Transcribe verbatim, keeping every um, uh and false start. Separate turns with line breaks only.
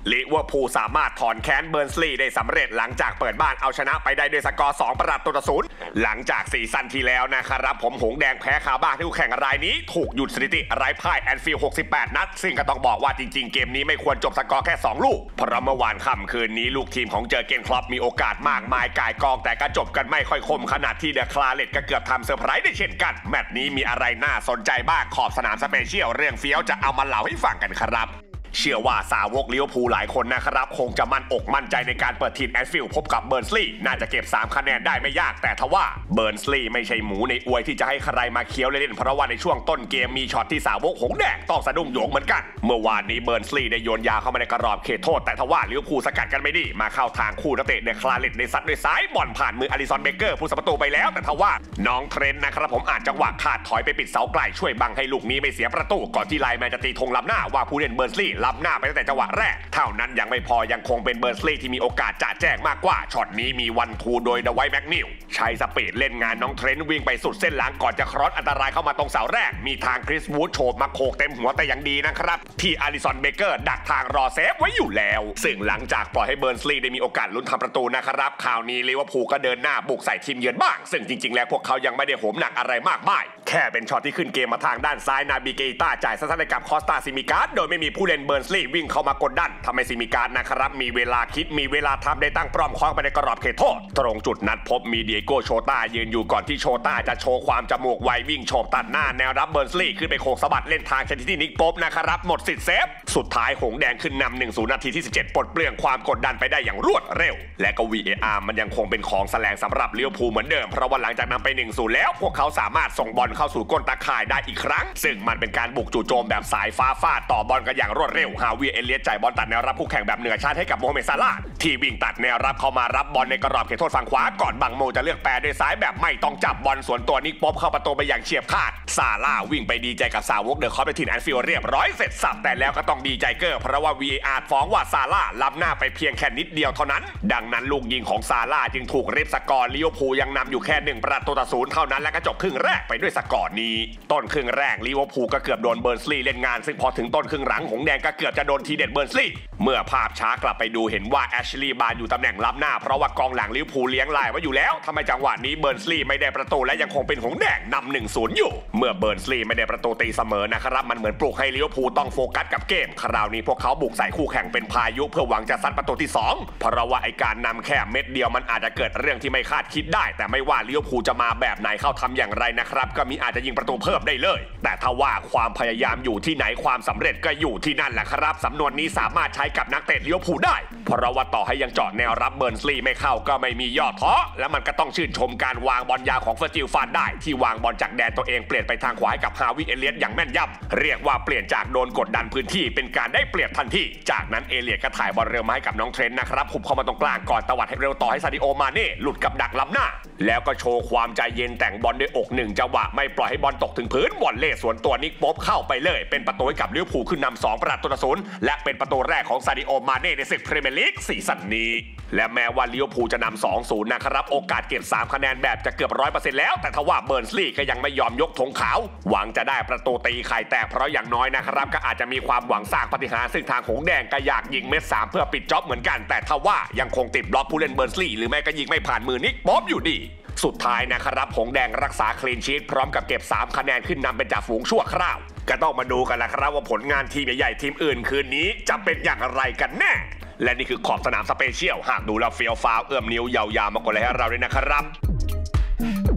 ลิเวอร์พูลสามารถถอนแค้นเบิร์นลีย์ได้สำเร็จหลังจากเปิดบ้านเอาชนะไปได้ด้วยสกอร์สองประตูต่อศูนย์หลังจากซีซั่นที่แล้วนะครับผมหงแดงแพ้คาบ้านที่คู่แข่งรายนี้ถูกหยุดสถิติไร้พ่ายแอนฟิลด์หกสิบแปดนัดซึ่งก็ต้องบอกว่าจริงๆเกมนี้ไม่ควรจบสกอร์แค่สองลูกเพราะเมื่อวานค่ำคืนนี้ลูกทีมของเจอร์เกนคล็อปมีโอกาสมากมายก่ายกองแต่ก็จบกันไม่ค่อยคมขนาดที่เดอะคลาเรตก็เกือบทำเซอร์ไพรส์ได้เช่นกันแมตช์นี้มีอะไรน่าสนใจบ้างขอบสนามสเปเชียลเรื่องเฟี้ยวจะเอามาเล่าให้ฟังกันครับเชื่อว่าสาวกลิเวอร์พูลหลายคนนะครับคงจะมั่นอกมั่นใจในการเปิดทีมแอนฟิลด์พบกับเบิร์นลีย์น่าจะเก็บสามคะแนนได้ไม่ยากแต่ทว่าเบิร์นลีย์ไม่ใช่หมูในอวยที่จะให้ใครมาเคี้ยวเล่นๆเพราะว่าในช่วงต้นเกมมีช็อตที่สาวกหงแดงต้องสะดุ้งโยงเหมือนกันเมื่อวานนี้เบิร์นลีย์ได้โยนยาเข้ามาในกรอบเขตโทษแต่ทว่าลิเวอร์พูลสกัดกันไม่ดีมาเข้าทางคู่นักเตะเดอะคลาเรตในซัดด้วยซ้ายบอลผ่านมืออลิสันเบเกอร์ผู้สับประตูไปแล้วแต่ทว่าน้องเทรนต์นะครับผมอาจจังหวะขาดถอยไปปิดเสาไกลช่วยบังให้ลูกนี้ไม่เสียประตูก่อนที่ไลน์แมนจะตีธงล้ำหน้าว่าผู้เล่นเบิร์นลีย์ล้ำหน้าไปตั้งแต่จังหวะแรกเท่านั้นยังไม่พอยังคงเป็นเบิร์นลีย์ที่มีโอกาสจ่าแจ้งมากกว่าช็อตนี้มีวันทูโดยเดอะไวท์แม็กนิลใช้สปีดเล่นงานน้องเทรนต์วิ่งไปสุดเส้นหลังก่อนจะครอสอันตรายเข้ามาตรงเสาแรกมีทางคริสวูดโฉบมาโขกเต็มหัวแต่ยังดีนะครับที่อลิสันเบเกอร์ดักทางรอเซฟไว้อยู่แล้วซึ่งหลังจากปล่อยให้เบิร์นลีย์ได้มีโอกาสลุ้นทำประตูนะครับคราวนี้ลิเวอร์พูลก็เดินหน้าบุกใส่ทีมเยือนบ้างซึ่งจริงๆแล้วพวกเขายังไม่ได้โหมหนักอะไรมากมายแค่เป็นช็อตที่ขึ้นเกมมาทางด้านซ้ายนาบิเกต้าจ่ายสั้นๆให้กับคอสตาซิมิการ์ดโดยไม่มีผู้เล่นเบิร์นลีย์วิ่งเข้ามากดดันทำให้ซิมิการ์ดนะครับมีเวลาคิดมีเวลาทำได้ตั้งป้อมคว้างไปในกรอบเขตโทษตรงจุดนัดพบมีเดียโกโชต้ายืนอยู่ก่อนที่โชต้าจะโชว์ความจมูกไววิ่งโฉบตัดหน้าแนวรับเบิร์นลีย์ขึ้นไปโขกสะบัดเล่นทางชนิดที่นิกโป๊ปนะครับหมดสิทธิ์เซฟสุดท้ายหงแดงขึ้นนำ หนึ่งศูนย์ นาทีที่สิบเจ็ดปลดเปลื้องความกดดันไปได้อย่างรวดเร็วและก็ วี เอ อาร์ มันยังคงเป็นของแสลงสำหรับลิเวอร์พูลเหมือนเดิมเพราะว่าหลังจากนำไป หนึ่งศูนย์ แล้วพวกเขาสามารถส่งบอลเข้าสู่ก้นตาข่ายได้อีกครั้งซึ่งมันเป็นการบุกจู่โจมแบบสายฟ้าฟาดต่อบอลกันอย่างรวดเร็วฮาวิเอเลียสจ่ายบอลตัดแนวรับคู่แข่งแบบเหนือชั้นให้กับโมฮัมเหม็ดซาลาห์ที่วิ่งตัดแนวรับเข้ามารับบอลในกรอบเขตโทษฝั่งขวาก่อนบังโมจะเลือกแปรด้วยซ้ายแบบไม่ต้องจับบอลสวนตัวนิกป๊อปเข้าประตูไปอย่างเฉียบขาดซาลาห์วิ่งไปดีใจกับสาวกเดอะคอปไปทีมแอนฟิลด์เรียบร้อยเสร็จสับแต่แล้วก็ต้องดีใจเกอร์เพราะว่า วี เอ อาร์ ฟ้องว่าซาลาห์ล้ำหน้าไปเพียงแค่นิดเดียวเท่านั้นดังนั้นลูกยิงของซาลาห์จึงถูกริบสกอร์ลิเวอร์พูลยังนำอยู่แค่หนึ่งประตูต่อศูนย์เท่านั้นและก็จบครึ่งแรกไปด้วยสกอร์นี้ต้นครึ่งแรกลิเวอร์พูลก็เกือบโดนเบิร์นลีย์เล่นงานซึ่งพอถึงต้นครึ่งหลังหงแดงก็เกือบจะโดนทีเด็ดเบิร์นลีย์เมื่อภาพช้ากลับไปดูเห็นว่าแอชลีย์บาร์อยู่ตำแหน่งล้ำหน้าเพราะว่ากองหลังลิเวอร์พูลเลี้ยงลายไว้อยู่แล้วทำไมจังหวะนี้เบิร์นลีย์ไม่ได้ประตูและยังคงเป็นหงแดงนำ หนึ่งศูนย์ อยู่เมื่อเบิร์นลีย์ไม่ได้ประตูตีเสมอนะครับมันเหมือนปลุกให้ลิเวอร์พูลต้องโฟกัสกับเกมคราวนี้พวกเขาบุกใส่คู่แข่งเป็นพายุเพื่อหวังจะซัดประตูที่สองเพราะว่าไอการนำแค่เม็ดเดียวมันอาจจะเกิดเรื่องที่ไม่คาดคิดได้แต่ไม่ว่าลิเวอร์พูลจะมาแบบไหนเข้าทำอย่างไรนะครับก็มีอาจจะยิงประตูเพิ่มได้เลยแต่ถ้าว่าความพยายามอยู่ที่ไหนความสำเร็จก็อยู่ที่นั่นแหละครับสำนวนนี้สามารถใช้กับนักเตะลิเวอร์พูลได้เพราะว่าต่อให้ยังเจาะแนวรับเบิร์นลีย์ไม่เข้าก็ไม่มีย่อท้อและมันก็ต้องชื่นชมการวางบอลยาวของเฟอร์จิลฟานได้ที่วางบอลจากแดนตัวเองเปลี่ยนไปทางขวาให้กับฮาวิเอเลียสอย่างแม่นยำเรียกว่าเปลี่ยนจากโดนกดดันพื้นที่เป็นการได้เปรียบทันทีจากนั้นเอเลียสก็ถ่ายบอลเร็วมาให้กับน้องเทรนต์นะครับหุบเข้ามาตรงกลางก่อนตวัดให้เร็วต่อให้ซาดิโอมาเน่หลุดกับดักล้ำหน้าแล้วก็โชว์ความใจเย็นแต่งบอลด้วยอกหนึ่งจังหวะไม่ปล่อยให้บอลตกถึงพื้นบอลเล่สวนตัวนิกป๊อปเข้าไปเลยเป็นประตูให้กับลิเวอร์พูลขึ้นนำสองประตูต่อศูนย์และเป็นประตูแรกของซาดิโอมาเน่ในศึกพรีเมียร์ลีกซีซั่นนี้และแม้ว่าลิเวอร์พูลจะนำ สองศูนย์ นะครับโอกาสเก็บสามคะแนนแบบจะเกือบ ร้อยเปอร์เซ็นต์ แล้วแต่ทว่าเบิร์นลีย์ก็ยังไม่ยอมยกธงขาวหวังจะได้ประตูตีไข่แตกเพราะอย่างน้อยนะครับก็อาจจะมีความหวังสร้างปาฏิหาริย์ซึ่งทางหงแดงก็อยากยิงเม็ดสามเพื่อปิดจ็อบเหมือนกันแต่ทว่ายังคงติดบล็อกผู้เล่นเบิร์นลีย์หรือไม่ก็ยิงไม่ผ่านมือนิกป๊อปอยู่ดีสุดท้ายนะครับหงแดงรักษาคลีนชีทพร้อมกับเก็บสามคะแนนขึ้นนำเป็นจ่าฝูงชั่วคราวก็ต้องมาดูกันละครับว่าผลงานทีมใหญ่ๆทีมอื่นคืนนี้จะเป็นอย่างไรกันแน่และนี่คือขอบสนามสเปเชียลหากดูแล้วเฟี้ยวฟ้าวเอื้อมนิ้วยาวๆมากดไลค์ให้เราด้วยนะครับ